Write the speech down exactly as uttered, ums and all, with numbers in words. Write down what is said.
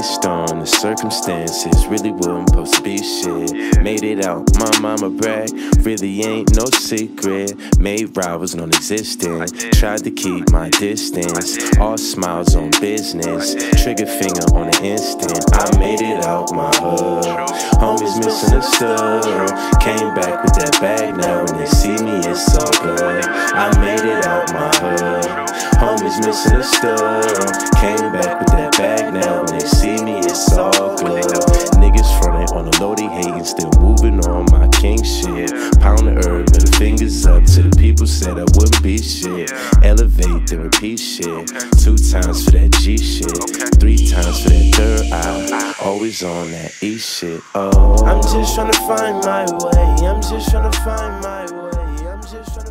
Based on the circumstances, really wasn't supposed to be shit. Made it out, my mama brag, really ain't no secret. Made rivals non-existent, tried to keep my distance. All smiles on business, trigger finger on the instant. I made it out my hood, homies misunderstood. Came back with that bag, now when they see me it's all good. I made it out my hood, homies misunderstood. Came back with that bag, now when they see me it's all good. Niggas frontin' on the low, they hatin', still moving on my king shit. Pound the herb, middle fingers up to the people said I wouldn't be shit. Elevate, then repeat shit. Two times for that G shit, three times for that third eye. Always on that E shit. Oh, I'm just tryna find my way. I'm just tryna find my way. I'm just tryna